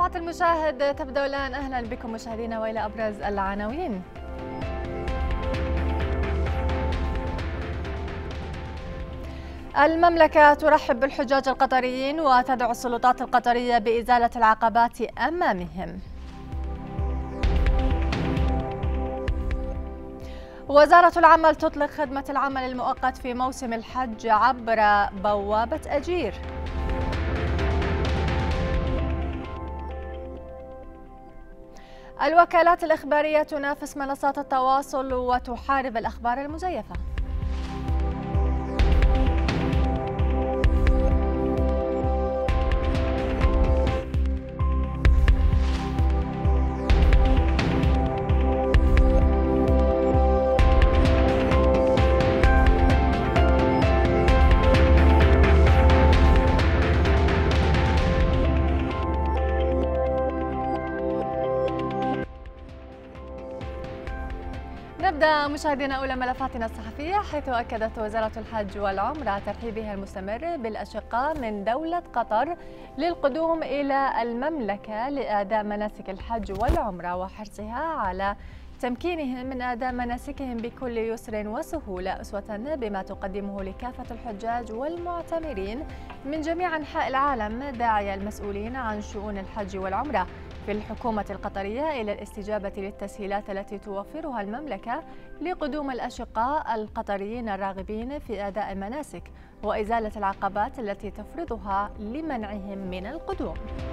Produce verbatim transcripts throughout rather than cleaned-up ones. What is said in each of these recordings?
ملفات المشاهد تبدأ الآن. أهلا بكم مشاهدينا وإلى أبرز العناوين. المملكة ترحب بالحجاج القطريين وتدعو السلطات القطرية بإزالة العقبات أمامهم. وزارة العمل تطلق خدمة العمل المؤقت في موسم الحج عبر بوابة أجير. الوكالات الإخبارية تنافس منصات التواصل وتحارب الأخبار المزيفة. نبدأ مشاهدينا أولى ملفاتنا الصحفية، حيث أكدت وزارة الحج والعمرة ترحيبها المستمر بالأشقاء من دولة قطر للقدوم إلى المملكة لأداء مناسك الحج والعمرة وحرصها على تمكينهم من أداء مناسكهم بكل يسر وسهولة، أسوة بما تقدمه لكافة الحجاج والمعتمرين من جميع أنحاء العالم، داعية المسؤولين عن شؤون الحج والعمرة في الحكومة القطرية إلى الاستجابة للتسهيلات التي توفرها المملكة لقدوم الأشقاء القطريين الراغبين في أداء المناسك وإزالة العقبات التي تفرضها لمنعهم من القدوم.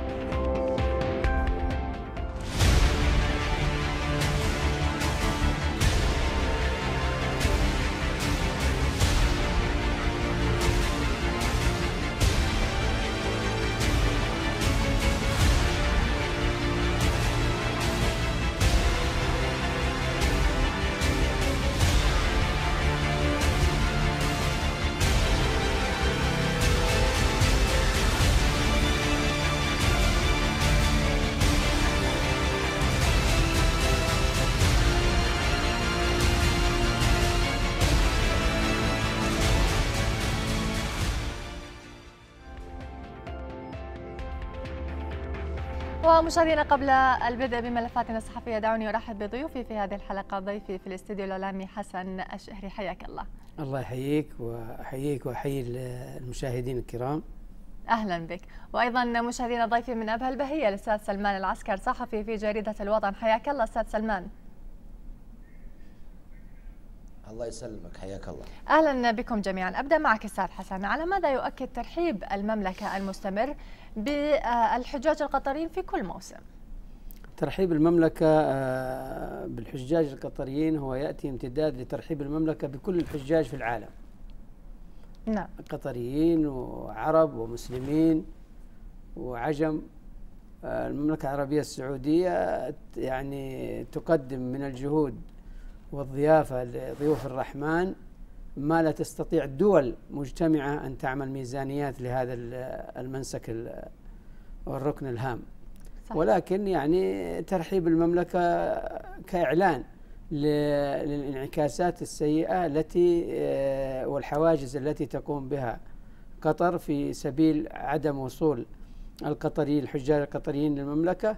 ومشاهدينا قبل البدء بملفاتنا الصحفية دعوني أرحب بضيوفي في هذه الحلقة. ضيفي في الاستديو الإعلامي حسن الشهري، حياك الله. الله يحييك وأحييك وأحيي المشاهدين الكرام. أهلا بك. وأيضا مشاهدينا ضيفي من أبها البهية الأستاذ سلمان العسكر، صحفي في جريدة الوطن، حياك الله أستاذ سلمان. الله يسلمك، حياك الله. أهلا بكم جميعا. أبدأ معك أستاذ حسن، على ماذا يؤكد ترحيب المملكة المستمر بالحجاج القطريين في كل موسم؟ ترحيب المملكة بالحجاج القطريين هو يأتي امتداد لترحيب المملكة بكل الحجاج في العالم. نعم. قطريين وعرب ومسلمين وعجم. المملكة العربية السعودية يعني تقدم من الجهود والضيافة لضيوف الرحمن ما لا تستطيع الدول مجتمعة أن تعمل ميزانيات لهذا المنسك والركن الهام. صح. ولكن يعني ترحيب المملكة كإعلان للانعكاسات السيئة التي والحواجز التي تقوم بها قطر في سبيل عدم وصول القطريين الحجاج القطريين للمملكة،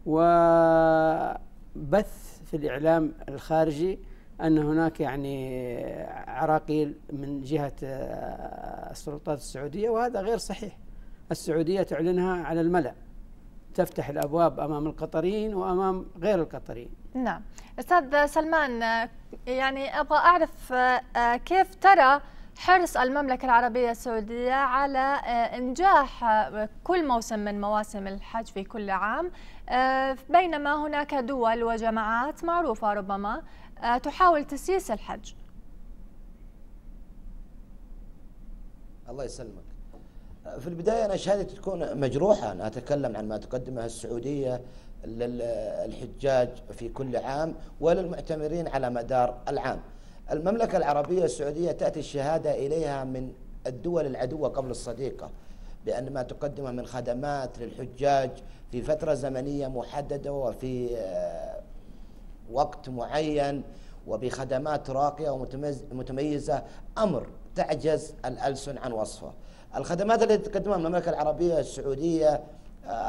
وبث في الإعلام الخارجي أن هناك يعني عراقيل من جهة السلطات السعودية، وهذا غير صحيح. السعودية تعلنها على الملأ، تفتح الأبواب أمام القطريين وأمام غير القطريين. نعم. أستاذ سلمان، يعني أبغى أعرف كيف ترى حرص المملكة العربية السعودية على إنجاح كل موسم من مواسم الحج في كل عام، بينما هناك دول وجماعات معروفة ربما تحاول تسييس الحج. الله يسلمك. في البداية أنا شهادتي تكون مجروحة، أنا أتكلم عن ما تقدمه السعودية للحجاج في كل عام وللمعتمرين على مدار العام. المملكة العربية السعودية تأتي الشهادة إليها من الدول العدوة قبل الصديقة، بأن ما تقدمه من خدمات للحجاج في فترة زمنية محددة وفي وقت معين وبخدمات راقية ومتميزة أمر تعجز الألسن عن وصفه. الخدمات التي تقدمها المملكة العربية السعودية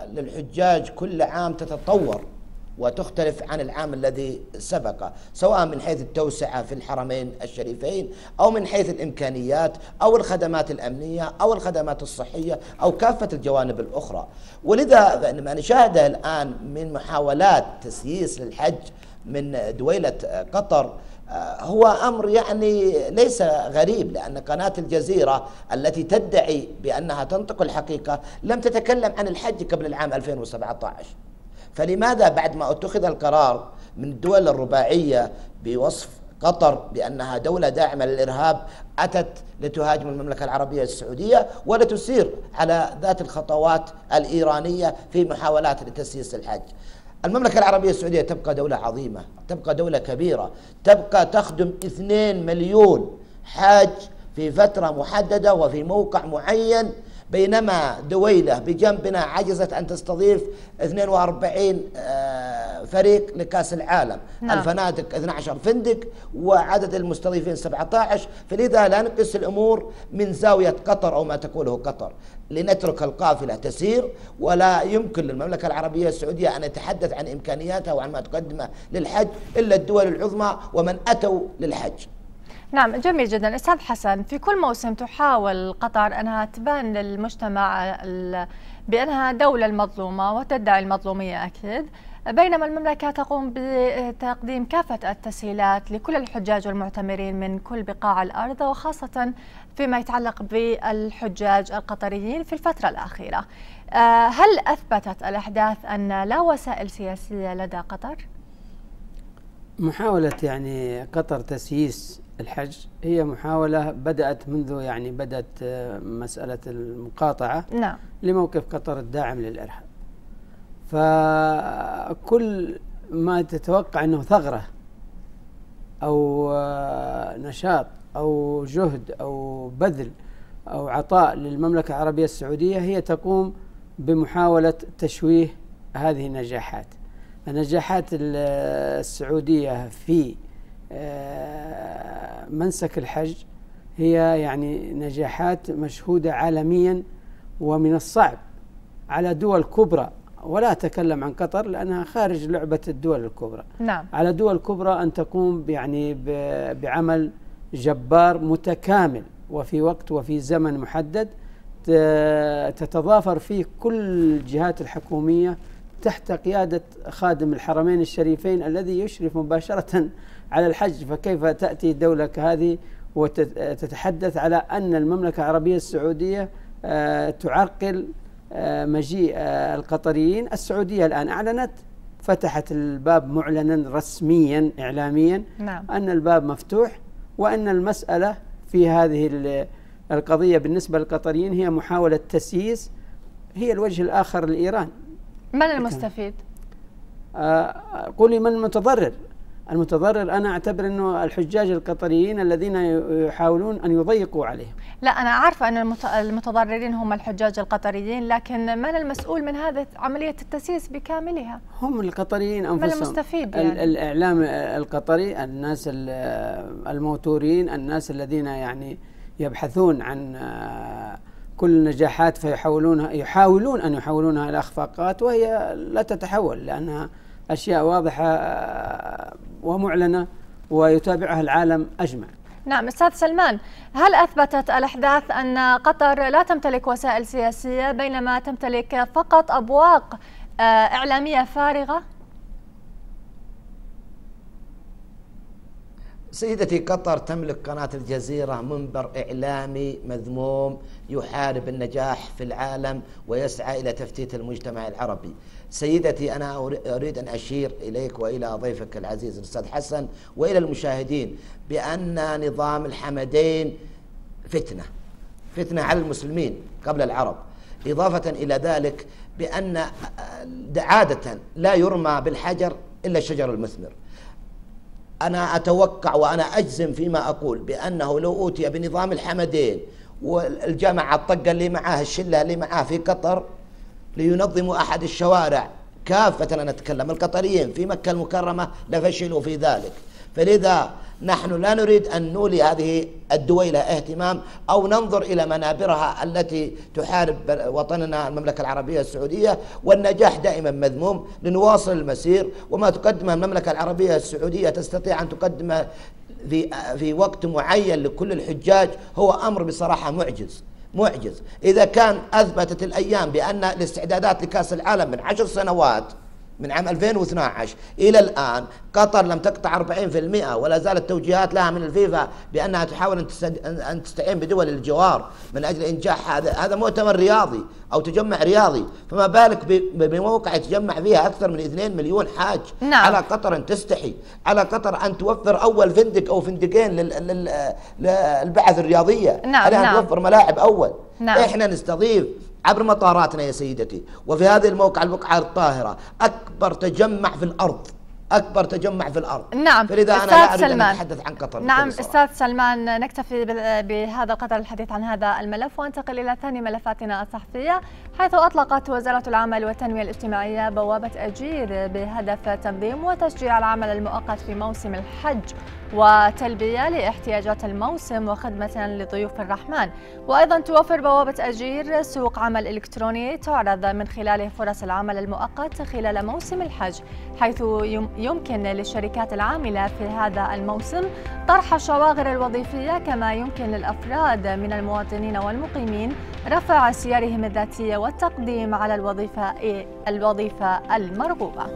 للحجاج كل عام تتطور وتختلف عن العام الذي سبق، سواء من حيث التوسعة في الحرمين الشريفين أو من حيث الإمكانيات أو الخدمات الأمنية أو الخدمات الصحية أو كافة الجوانب الأخرى. ولذا ما نشاهده الآن من محاولات تسييس للحج من دويلة قطر هو أمر يعني ليس غريب، لأن قناة الجزيرة التي تدعي بأنها تنطق الحقيقة لم تتكلم عن الحج قبل العام ألفين وسبعة عشر. فلماذا بعد ما اتخذ القرار من الدول الرباعية بوصف قطر بأنها دولة داعمة للإرهاب أتت لتهاجم المملكة العربية السعودية ولتسير على ذات الخطوات الإيرانية في محاولات لتسييس الحج؟ المملكة العربية السعودية تبقى دولة عظيمة، تبقى دولة كبيرة، تبقى تخدم اثنين مليون حاج في فترة محددة وفي موقع معين، بينما دويلة بجنبنا عجزت أن تستضيف اثنين وأربعين فريق لكأس العالم. نعم. الفنادق اثني عشر فندق وعدد المستضيفين سبعة عشر. فلذا لا نقيس الأمور من زاوية قطر أو ما تقوله قطر، لنترك القافلة تسير، ولا يمكن للمملكة العربية السعودية أن يتحدث عن إمكانياتها وعن ما تقدمه للحج إلا الدول العظمى ومن أتوا للحج. نعم، جميل جدا. أستاذ حسن، في كل موسم تحاول قطر أنها تبان للمجتمع بأنها دولة المظلومة وتدعي المظلومية أكيد، بينما المملكة تقوم بتقديم كافة التسهيلات لكل الحجاج والمعتمرين من كل بقاع الأرض، وخاصة فيما يتعلق بالحجاج القطريين في الفترة الأخيرة. هل أثبتت الأحداث أن لا وسائل سياسية لدى قطر؟ محاولة يعني قطر تسييس الحج هي محاولة بدأت منذ يعني بدأت مسألة المقاطعة. نعم. لموقف قطر الداعم للإرهاب. فكل ما تتوقع أنه ثغرة أو نشاط أو جهد أو بذل أو عطاء للمملكة العربية السعودية هي تقوم بمحاولة تشويه هذه النجاحات. النجاحات السعودية في منسك الحج هي يعني نجاحات مشهودة عالميا، ومن الصعب على دول كبرى، ولا أتكلم عن قطر لأنها خارج لعبة الدول الكبرى. نعم. على دول كبرى أن تقوم يعني بعمل جبار متكامل وفي وقت وفي زمن محدد تتضافر فيه كل الجهات الحكومية تحت قيادة خادم الحرمين الشريفين الذي يشرف مباشرة على الحج. فكيف تأتي دولة كهذه وتتحدث على أن المملكة العربية السعودية تعرقل مجيء القطريين؟ السعودية الآن أعلنت، فتحت الباب معلنا رسميا إعلاميا. نعم. أن الباب مفتوح، وأن المسألة في هذه القضية بالنسبة للقطريين هي محاولة تسييس، هي الوجه الآخر لإيران. من المستفيد؟ آه قولي من المتضرر؟ المتضرر أنا أعتبر أنه الحجاج القطريين الذين يحاولون أن يضيقوا عليهم. لا، أنا عارفة أن المتضررين هم الحجاج القطريين، لكن من المسؤول من هذه عملية التسييس بكاملها؟ هم القطريين أنفسهم. من المستفيد يعني؟ الإعلام القطري، الناس الموتورين، الناس الذين يعني يبحثون عن كل النجاحات فيحاولونها يحاولون أن يحولونها إلى أخفاقات، وهي لا تتحول لأنها أشياء واضحة ومعلنة ويتابعها العالم أجمع. نعم. أستاذ سلمان، هل أثبتت الأحداث أن قطر لا تمتلك وسائل سياسية بينما تمتلك فقط أبواق إعلامية فارغة؟ سيدتي، قطر تملك قناة الجزيرة، منبر إعلامي مذموم يحارب النجاح في العالم ويسعى إلى تفتيت المجتمع العربي. سيدتي، أنا أريد أن أشير إليك وإلى ضيفك العزيز الأستاذ حسن وإلى المشاهدين بأن نظام الحمدين فتنة فتنة على المسلمين قبل العرب، إضافة إلى ذلك بأن عادة لا يرمى بالحجر إلا الشجر المثمر. أنا أتوقع وأنا أجزم فيما أقول بأنه لو أوتي بنظام الحمدين والجامعة الطقة اللي معاه، الشلة اللي معاه في قطر، لينظموا أحد الشوارع كافة، أنا أتكلم القطريين في مكة المكرمة، لفشلوا في ذلك. فلذا نحن لا نريد أن نولي هذه الدويلة اهتمام أو ننظر إلى منابرها التي تحارب وطننا المملكة العربية السعودية، والنجاح دائما مذموم. لنواصل المسير، وما تقدمه المملكة العربية السعودية تستطيع أن تقدمه في في وقت معين لكل الحجاج، هو أمر بصراحة معجز معجز. إذا كان أثبتت الأيام بأن الاستعدادات لكأس العالم من عشر سنوات من عام ألفين واثني عشر إلى الآن قطر لم تقطع أربعين بالمئة، ولا زالت توجيهات لها من الفيفا بأنها تحاول أن تستعين بدول الجوار من أجل إنجاح هذا هذا مؤتمر رياضي أو تجمع رياضي، فما بالك بموقع يتجمع فيها أكثر من اثنين مليون حاج. نعم. على قطر أن تستحي، على قطر أن توفر أول فندق أو فندقين للبعث الرياضية. نعم. عليها نعم. توفر ملاعب أول. نعم. إحنا نستضيف عبر مطاراتنا يا سيدتي، وفي هذه الموقع البقعة الطاهرة أكبر تجمع في الأرض، أكبر تجمع في الأرض. نعم. فلذا أنا لا أريد أن أتحدث عن قطر. نعم أستاذ سلمان، نكتفي بهذا القدر الحديث عن هذا الملف، وانتقل إلى ثاني ملفاتنا الصحفية، حيث أطلقت وزارة العمل والتنمية الاجتماعية بوابة أجير بهدف تنظيم وتشجيع العمل المؤقت في موسم الحج وتلبية لاحتياجات الموسم وخدمة لضيوف الرحمن. وأيضا توفر بوابة أجير سوق عمل إلكتروني تعرض من خلاله فرص العمل المؤقت خلال موسم الحج، حيث يمكن للشركات العاملة في هذا الموسم طرح الشواغر الوظيفية، كما يمكن للأفراد من المواطنين والمقيمين رفع سيرهم الذاتية والتقديم على الوظيفة الوظيفة المرغوبة.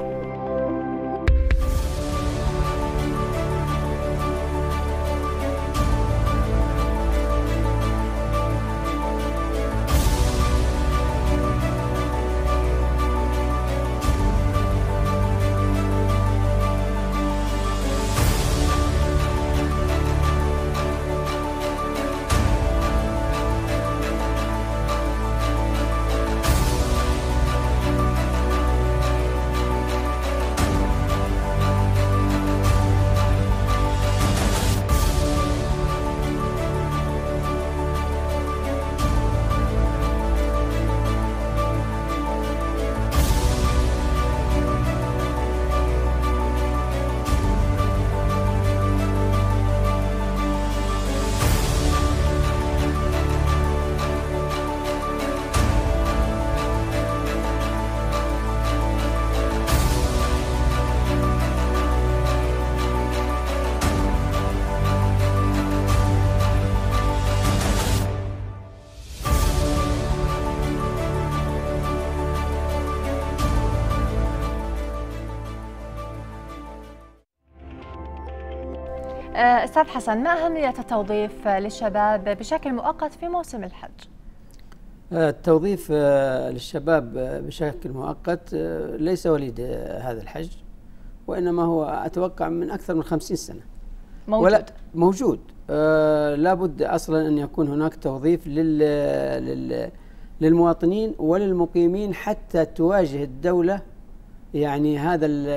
أستاذ حسن، ما أهمية التوظيف للشباب بشكل مؤقت في موسم الحج؟ التوظيف للشباب بشكل مؤقت ليس وليد هذا الحج، وإنما هو أتوقع من أكثر من خمسين سنة موجود. ولا موجود. آه لابد أصلا أن يكون هناك توظيف لل لل للمواطنين وللمقيمين حتى تواجه الدولة يعني هذا ال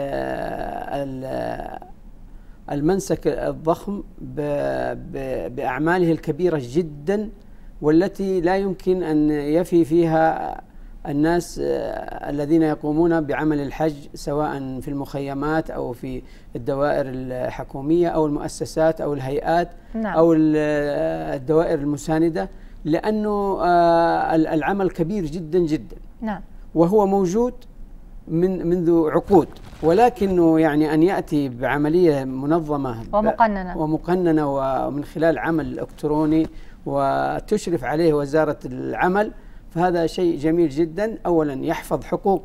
ال المنسك الضخم بأعماله الكبيرة جدا، والتي لا يمكن أن يفي فيها الناس الذين يقومون بعمل الحج، سواء في المخيمات أو في الدوائر الحكومية أو المؤسسات أو الهيئات. نعم. أو الدوائر المساندة، لأنه العمل كبير جدا جدا. نعم. وهو موجود من منذ عقود، ولكنه يعني أن يأتي بعملية منظمة ومقننة ومقننة ومن خلال عمل إلكتروني وتشرف عليه وزارة العمل، فهذا شيء جميل جدا. أولا يحفظ حقوق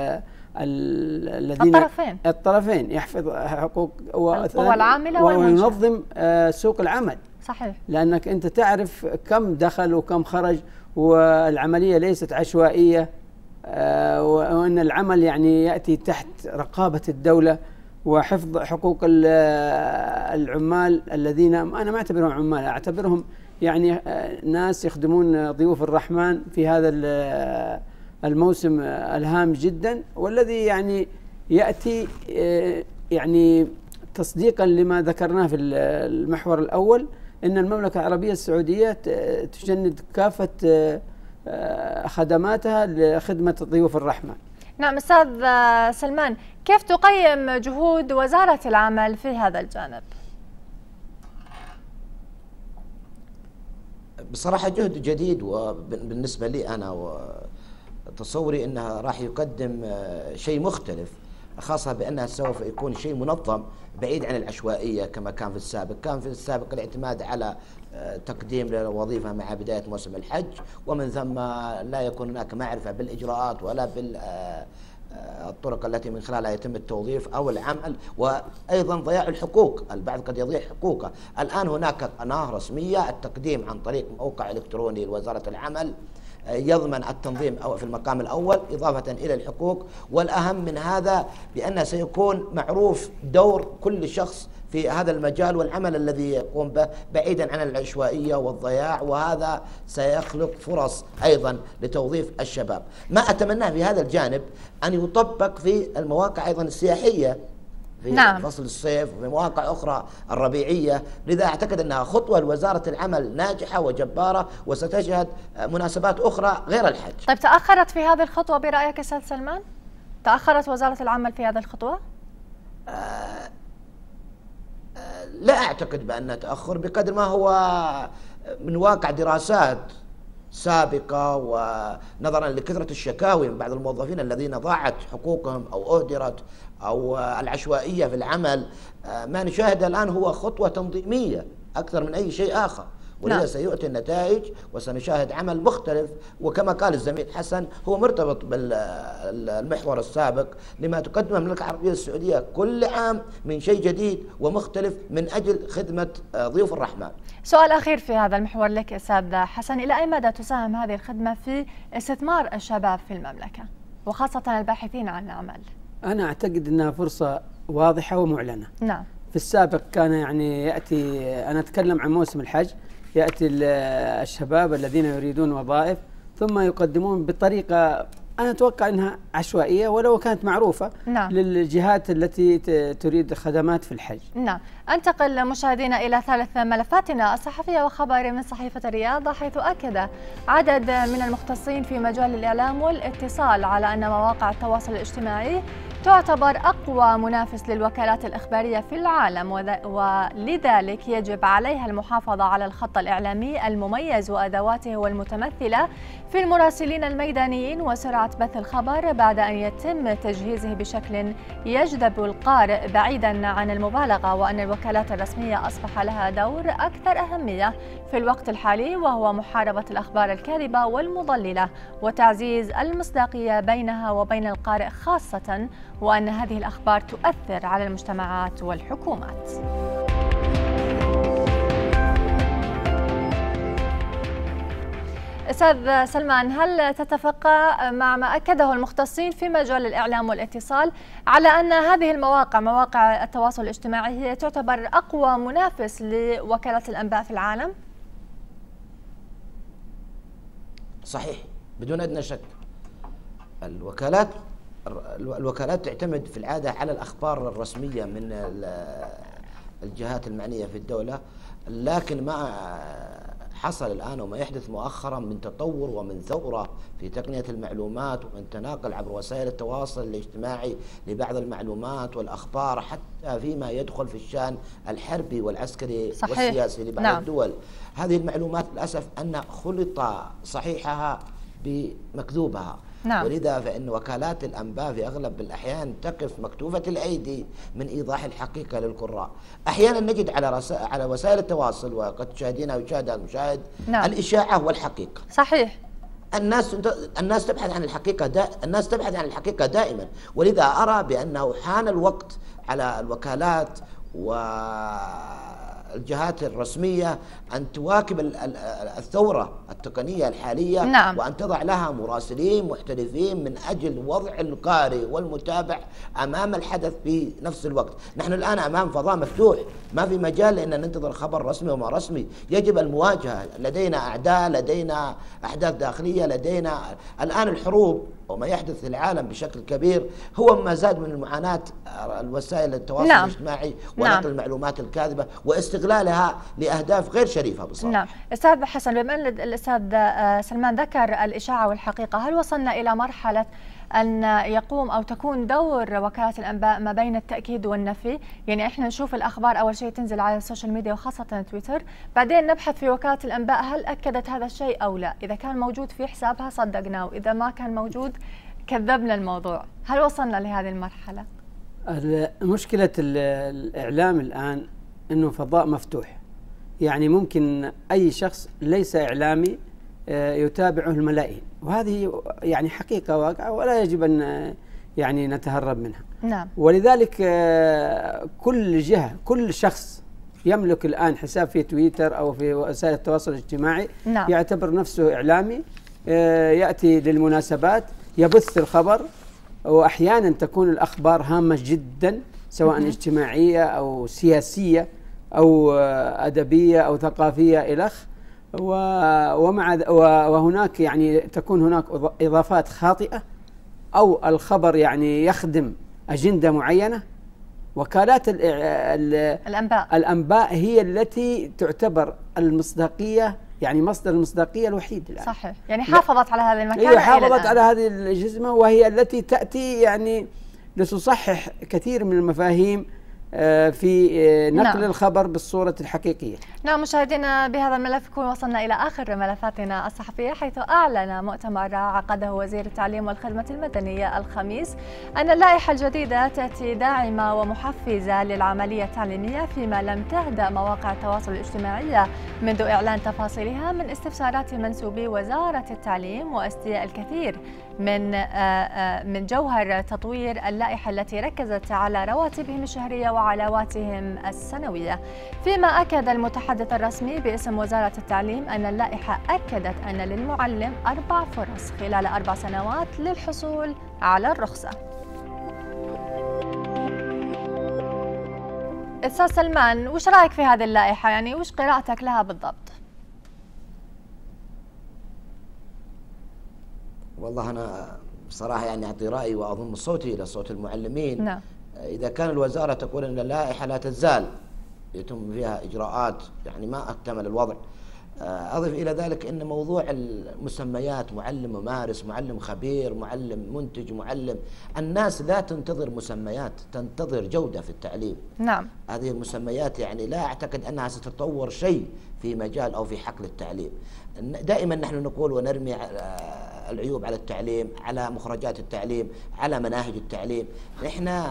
الذين الطرفين الطرفين يحفظ حقوق القوى العاملة وينظم سوق العمل. صحيح. لأنك أنت تعرف كم دخل وكم خرج، والعملية ليست عشوائية، وأن العمل يعني يأتي تحت رقابة الدولة وحفظ حقوق العمال الذين أنا ما أعتبرهم عمال، أعتبرهم يعني ناس يخدمون ضيوف الرحمن في هذا الموسم الهام جدا، والذي يعني يأتي يعني تصديقا لما ذكرناه في المحور الأول، أن المملكة العربية السعودية تجند كافة خدماتها لخدمة ضيوف الرحمن. نعم أستاذ سلمان، كيف تقيم جهود وزارة العمل في هذا الجانب؟ بصراحة جهد جديد، وبالنسبة لي أنا تصوري أنها راح يقدم شيء مختلف، خاصة بأنها سوف يكون شيء منظم بعيد عن العشوائية كما كان في السابق. كان في السابق الاعتماد على تقديم للوظيفة مع بداية موسم الحج، ومن ثم لا يكون هناك معرفة بالإجراءات ولا بال الطرق التي من خلالها يتم التوظيف أو العمل، وأيضا ضياع الحقوق، البعض قد يضيع حقوقه. الآن هناك قناة رسمية، التقديم عن طريق موقع إلكتروني لوزارة العمل يضمن التنظيم أو في المقام الأول، إضافة إلى الحقوق. والأهم من هذا بأنه سيكون معروف دور كل شخص في هذا المجال والعمل الذي يقوم به بعيدا عن العشوائية والضياع، وهذا سيخلق فرص أيضا لتوظيف الشباب. ما أتمناه في هذا الجانب أن يطبق في المواقع أيضا السياحية في نعم. فصل الصيف وفي مواقع أخرى الربيعية. لذا أعتقد أنها خطوة لوزارة العمل ناجحة وجبارة، وستشهد مناسبات أخرى غير الحج. طيب تأخرت في هذه الخطوة برأيك أستاذ سلمان؟ تأخرت وزارة العمل في هذه الخطوة؟ آه آه لا أعتقد بأنها تأخر، بقدر ما هو من واقع دراسات سابقة ونظرا لكثرة الشكاوي من بعض الموظفين الذين ضاعت حقوقهم أو أهدرت أو العشوائية في العمل. ما نشاهد الآن هو خطوة تنظيمية أكثر من أي شيء آخر، ولذا سيؤتي النتائج وسنشاهد عمل مختلف. وكما قال الزميل حسن هو مرتبط بالمحور السابق لما تقدمه المملكة العربية السعودية كل عام من شيء جديد ومختلف من أجل خدمة ضيوف الرحمن. سؤال أخير في هذا المحور لك أستاذ حسن، إلى أي مدى تساهم هذه الخدمة في استثمار الشباب في المملكة وخاصة الباحثين عن عمل؟ أنا أعتقد أنها فرصة واضحة ومعلنة. نعم. في السابق كان يعني يأتي، أنا أتكلم عن موسم الحج، يأتي الشباب الذين يريدون وظائف ثم يقدمون بطريقة أنا أتوقع أنها عشوائية ولو كانت معروفة. نعم. للجهات التي تريد خدمات في الحج. نعم. أنتقل مشاهدينا إلى ثالث ملفاتنا الصحفية وخبر من صحيفة الرياض، حيث أكد عدد من المختصين في مجال الإعلام والاتصال على أن مواقع التواصل الاجتماعي تعتبر أقوى منافس للوكالات الإخبارية في العالم، ولذلك يجب عليها المحافظة على الخط الإعلامي المميز وأدواته والمتمثلة في المراسلين الميدانيين وسرعة بث الخبر بعد أن يتم تجهيزه بشكل يجذب القارئ بعيدا عن المبالغة، وأن الوكالات الرسمية أصبح لها دور أكثر أهمية في الوقت الحالي، وهو محاربة الأخبار الكاذبة والمضللة وتعزيز المصداقية بينها وبين القارئ خاصة، وأن هذه الأخبار تؤثر على المجتمعات والحكومات. أستاذ سلمان، هل تتفق مع ما أكده المختصين في مجال الإعلام والاتصال على أن هذه المواقع مواقع التواصل الاجتماعي هي تعتبر أقوى منافس لوكالات الأنباء في العالم؟ صحيح بدون أدنى شك. الوكالات الوكالات تعتمد في العادة على الأخبار الرسمية من الجهات المعنية في الدولة، لكن ما حصل الآن وما يحدث مؤخرا من تطور ومن ثورة في تقنية المعلومات ومن تناقل عبر وسائل التواصل الاجتماعي لبعض المعلومات والأخبار حتى فيما يدخل في الشأن الحربي والعسكري صحيح. والسياسي لبعض نعم. الدول. هذه المعلومات للأسف أن خلط صحيحها بمكذوبها. نعم. ولذا فإن وكالات الأنباء في أغلب الأحيان تقف مكتوفة الأيدي من إيضاح الحقيقة للقراء. أحيانا نجد على رسا... على وسائل التواصل، وقد تشاهدينها ويشاهدها المشاهد، نعم. الإشاعة والحقيقة. صحيح. الناس الناس تبحث عن الحقيقة دا... الناس تبحث عن الحقيقة دائما، ولذا أرى بأنه حان الوقت على الوكالات و الجهات الرسمية أن تواكب الثورة التقنية الحالية. نعم. وأن تضع لها مراسلين محترفين من أجل وضع القارئ والمتابع أمام الحدث في نفس الوقت. نحن الآن أمام فضاء مفتوح، ما في مجال لأن ننتظر خبر رسمي وما رسمي، يجب المواجهة. لدينا أعداء، لدينا أحداث داخلية، لدينا الآن الحروب وما يحدث في العالم بشكل كبير هو ما زاد من المعاناة الوسائل التواصل نعم. الاجتماعي ونقل نعم. المعلومات الكاذبة واستغلالها لأهداف غير شريفة بصراحة. نعم. أستاذ حسن، بما أن الأستاذ سلمان ذكر الإشاعة والحقيقة، هل وصلنا إلى مرحلة أن يقوم أو تكون دور وكالة الأنباء ما بين التأكيد والنفي؟ يعني إحنا نشوف الأخبار أول شيء تنزل على السوشيال ميديا وخاصة تويتر، بعدين نبحث في وكالة الأنباء هل أكدت هذا الشيء أو لا. إذا كان موجود في حسابها صدقناه، وإذا ما كان موجود كذبنا الموضوع. هل وصلنا لهذه المرحلة؟ مشكلة الإعلام الآن أنه فضاء مفتوح، يعني ممكن أي شخص ليس إعلامي يتابعه الملايين، وهذه يعني حقيقة واقعة ولا يجب أن يعني نتهرب منها. نعم. ولذلك كل جهة، كل شخص يملك الآن حساب في تويتر أو في وسائل التواصل الاجتماعي نعم. يعتبر نفسه إعلامي، يأتي للمناسبات يبث الخبر، وأحيانا تكون الأخبار هامة جدا سواء اجتماعية أو سياسية أو أدبية أو ثقافية إلخ، ومع وهناك يعني تكون هناك إضافات خاطئة أو الخبر يعني يخدم أجندة معينة. وكالات الأنباء الأنباء هي التي تعتبر المصداقية، يعني مصدر المصداقية الوحيد الآن. صحيح، يعني حافظت على هذه المكانة، هي حافظت على هذه الجزمة، وهي التي تأتي يعني لتصحح كثير من المفاهيم في نقل نعم. الخبر بالصورة الحقيقية. نعم مشاهدينا، بهذا الملف يكون وصلنا إلى آخر ملفاتنا الصحفية، حيث أعلن مؤتمر عقده وزير التعليم والخدمة المدنية الخميس أن اللائحة الجديدة تأتي داعمة ومحفزة للعملية التعليمية، فيما لم تهدأ مواقع التواصل الاجتماعي منذ إعلان تفاصيلها من استفسارات منسوبي وزارة التعليم واستياء الكثير من من جوهر تطوير اللائحة التي ركزت على رواتبهم الشهرية وعلاواتهم السنوية. فيما أكد المتحدث الرسمي باسم وزارة التعليم أن اللائحة أكدت أن للمعلم أربع فرص خلال أربع سنوات للحصول على الرخصة. أستاذ سلمان، وش رأيك في هذه اللائحة؟ يعني وش قراءتك لها بالضبط؟ والله أنا بصراحة يعني أعطي رأيي وأضم صوتي إلى صوت المعلمين. نعم. إذا كان الوزارة تقول أن اللائحة لا تزال يتم فيها إجراءات يعني ما أكتمل الوضع، أضف إلى ذلك أن موضوع المسميات معلم ممارس، معلم خبير، معلم منتج، معلم، الناس لا تنتظر مسميات، تنتظر جودة في التعليم. نعم. هذه المسميات يعني لا أعتقد أنها ستتطور شيء في مجال أو في حقل التعليم. دائما نحن نقول ونرمي العيوب على التعليم، على مخرجات التعليم، على مناهج التعليم. احنا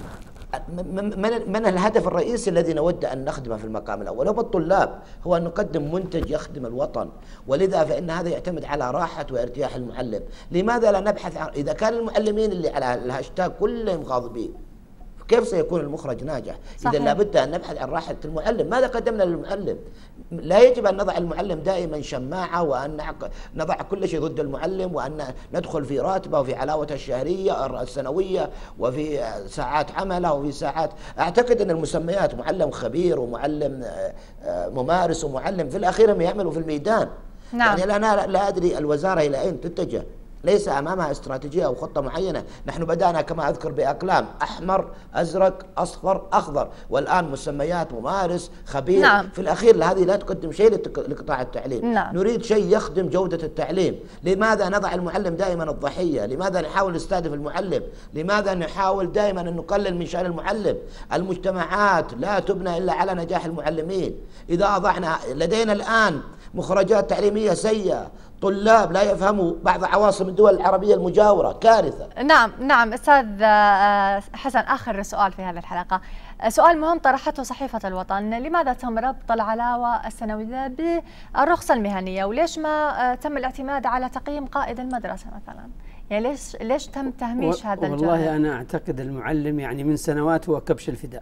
من, من الهدف الرئيسي الذي نود أن نخدمه في المقام الأول هو الطلاب، هو أن نقدم منتج يخدم الوطن، ولذا فإن هذا يعتمد على راحة وارتياح المعلم. لماذا لا نبحث عن إذا كان المعلمين اللي على الهاشتاج كلهم غاضبين، كيف سيكون المخرج ناجح؟ صحيح. إذا لابد أن نبحث عن راحة المعلم. ماذا قدمنا للمعلم؟ لا يجب أن نضع المعلم دائما شماعة، وأن نضع كل شيء ضد المعلم، وأن ندخل في راتبه وفي علاوته الشهرية السنوية وفي ساعات عمله وفي ساعات. أعتقد أن المسميات معلم خبير ومعلم ممارس ومعلم في الأخير هم يعملوا في الميدان. نعم. يعني أنا لا أدري الوزارة إلى أين تتجه، ليس أمامها استراتيجية أو خطة معينة. نحن بدأنا كما أذكر بأقلام أحمر أزرق أصفر أخضر، والآن مسميات ممارس خبير. نعم. في الأخير هذه لا تقدم شيء لقطاع التعليم. نعم. نريد شيء يخدم جودة التعليم. لماذا نضع المعلم دائما الضحية؟ لماذا نحاول نستهدف المعلم؟ لماذا نحاول دائما أن نقلل من شأن المعلم؟ المجتمعات لا تبنى إلا على نجاح المعلمين. إذا أضعنا لدينا الآن مخرجات تعليمية سيئة، طلاب لا يفهموا بعض عواصم الدول العربية المجاورة، كارثة. نعم نعم. أستاذ حسن، آخر سؤال في هذه الحلقة، سؤال مهم طرحته صحيفة الوطن: لماذا تم ربط العلاوة السنوية بالرخصة المهنية؟ وليش ما تم الاعتماد على تقييم قائد المدرسة مثلا؟ يعني ليش ليش تم تهميش هذا الجانب؟ والله أنا أعتقد المعلم يعني من سنوات هو كبش الفداء.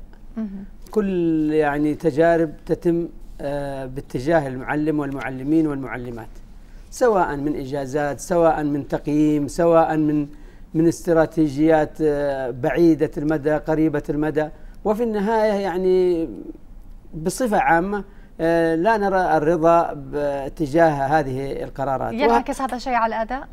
كل يعني تجارب تتم باتجاه المعلم والمعلمين والمعلمات، سواء من إجازات، سواء من تقييم، سواء من من استراتيجيات بعيدة المدى قريبة المدى، وفي النهاية يعني بصفة عامة لا نرى الرضا باتجاه هذه القرارات. ينعكس هذا الشيء على الأداء؟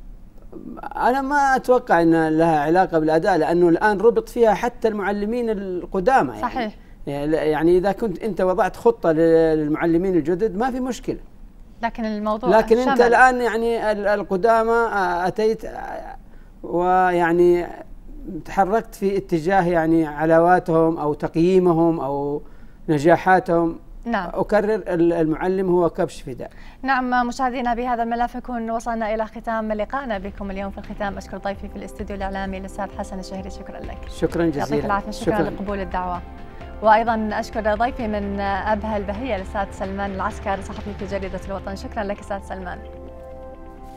أنا ما أتوقع أن لها علاقة بالأداء، لأنه الآن ربط فيها حتى المعلمين القدامى. يعني صحيح. يعني إذا كنت أنت وضعت خطة للمعلمين الجدد ما في مشكلة، لكن الموضوع لكن شمل. أنت الآن يعني القدامى أتيت ويعني تحركت في اتجاه يعني علاواتهم أو تقييمهم أو نجاحاتهم. نعم. أكرر المعلم هو كبش فداء. نعم مشاهدينا، بهذا الملف نكون وصلنا إلى ختام لقائنا بكم اليوم. في الختام أشكر ضيفي في الاستوديو الإعلامي الأستاذ حسن الشهري، شكرا لك. شكرا جزيلا. يعطيك العافية. شكرا, شكرا لقبول الدعوة. وأيضا أشكر ضيفي من أبها البهية الأستاذ سلمان العسكر، صحفي في جريدة الوطن. شكرا لك أستاذ سلمان.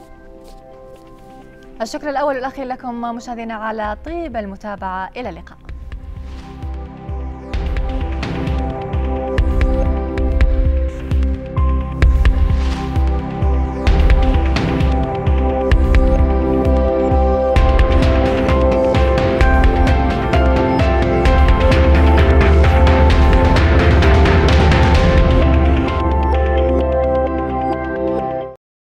الشكر الأول والأخير لكم مشاهدينا على طيب المتابعة. إلى اللقاء.